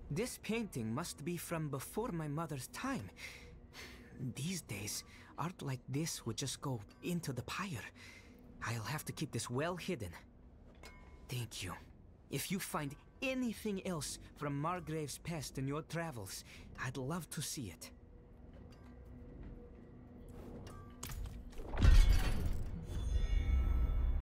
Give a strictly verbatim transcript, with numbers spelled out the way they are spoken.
This painting must be from before my mother's time. These days, art like this would just go into the pyre. I'll have to keep this well hidden. Thank you. If you find anything else from Margrave's past in your travels, I'd love to see it.